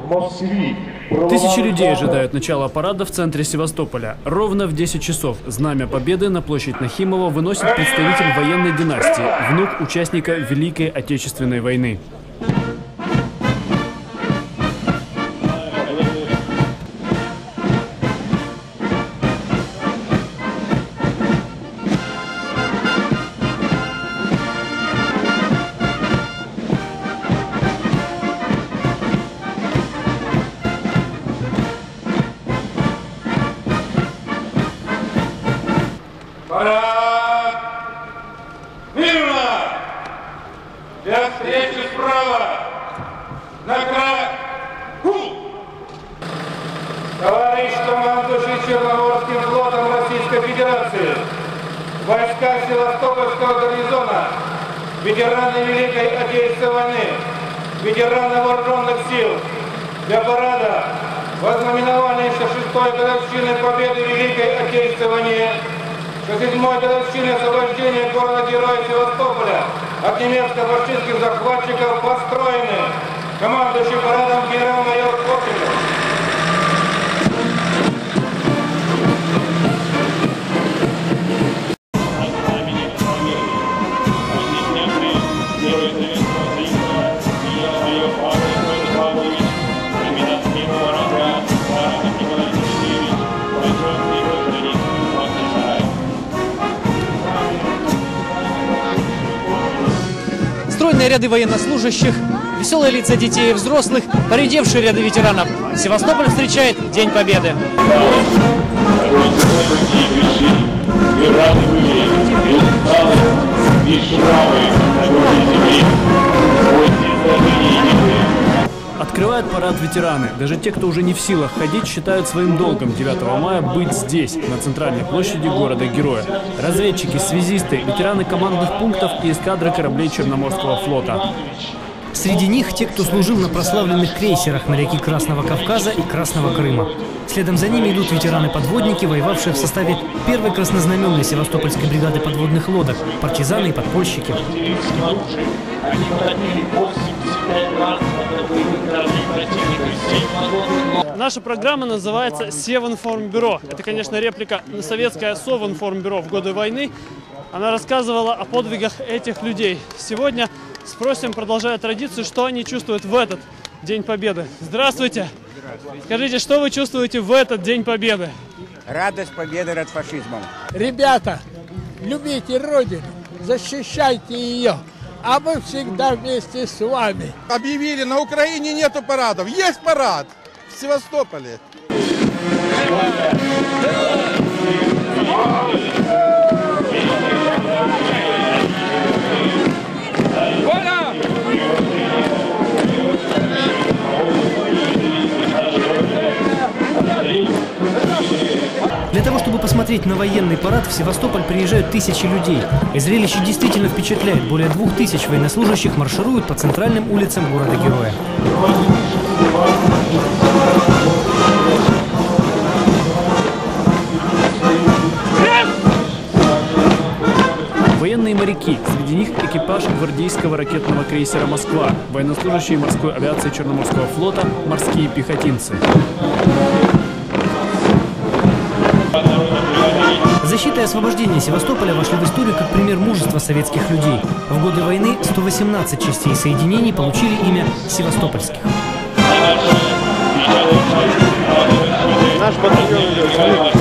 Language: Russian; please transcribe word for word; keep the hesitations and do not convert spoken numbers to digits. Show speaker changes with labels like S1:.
S1: Тысячи людей ожидают начала парада в центре Севастополя. Ровно в десять часов Знамя Победы на площадь Нахимова выносит представитель военной династии, внук участника Великой Отечественной войны.
S2: Парад! Мирно! Для встречи справа! На край! Товарищ командующий Черноморским флотом Российской Федерации, войска Севастопольского гарнизона, ветераны Великой Отечественной войны, ветераны вооруженных сил, для парада вознаменования шестидесятой годовщины победы в Великой Отечественной войне, седьмой годовщины освобождения города-героя Севастополя от немецко-фашистских захватчиков построены командующий парадом генерал-майор Копелев.
S3: Стройные ряды военнослужащих, веселые лица детей и взрослых, поредевшие ряды ветеранов. Севастополь встречает День Победы.
S1: Открывают парад ветераны. Даже те, кто уже не в силах ходить, считают своим долгом девятого мая быть здесь, на центральной площади города-героя. Разведчики, связисты, ветераны командных пунктов и эскадры кораблей Черноморского флота.
S4: Среди них те, кто служил на прославленных крейсерах моряки Красного Кавказа и Красного Крыма. Следом за ними идут ветераны-подводники, воевавшие в составе первой краснознаменной Севастопольской бригады подводных лодок, партизаны и подпольщики.
S5: Наша программа называется Севинформбюро. Это, конечно, реплика на советское Совинформбюро в годы войны. Она рассказывала о подвигах этих людей. Сегодня спросим, продолжая традицию, что они чувствуют в этот День Победы. Здравствуйте! Скажите, что вы чувствуете в этот День Победы?
S6: Радость победы над фашизмом.
S7: Ребята, любите Родину, защищайте ее, а мы всегда вместе с вами.
S8: Объявили, на Украине нету парадов. Есть парад в Севастополе.
S4: Для того, чтобы посмотреть на военный парад, в Севастополь приезжают тысячи людей. И зрелище действительно впечатляет. Более двух тысяч военнослужащих маршируют по центральным улицам города-героя.
S1: Военные моряки. Среди них экипаж гвардейского ракетного крейсера «Москва», военнослужащие морской авиации Черноморского флота, морские пехотинцы.
S4: Защита и освобождение Севастополя вошли в историю как пример мужества советских людей. В годы войны сто восемнадцать частей и соединений получили имя севастопольских.
S9: Наш батальон